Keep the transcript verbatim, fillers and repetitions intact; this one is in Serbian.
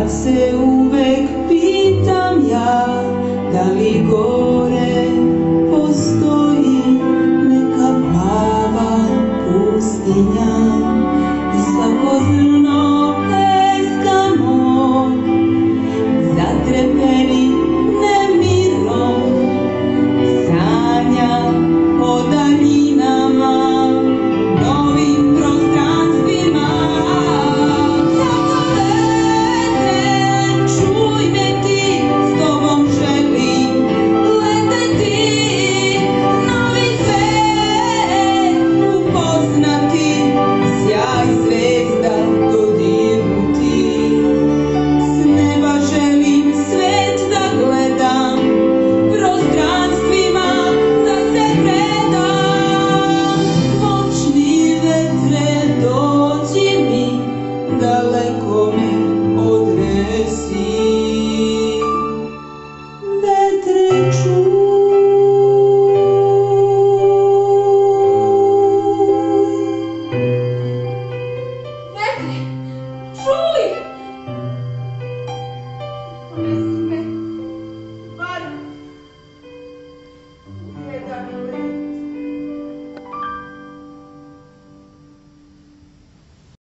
se uvek pitam ja, da li gore postoji neka plava pustinja i svako zrno eskamo zatreperi nemirom sanja o daljinama, novim prostranstvima. Zato vetre, čuj me ti, s tobom želim leteti, novi svet upoznati, sjaj zvezda dodirnuti. S neba želim svet da gledam, prostranstvima da se predam. Moćni vetre, dođi mi, daleko me odnesi. Vetre, čuj. Vetre,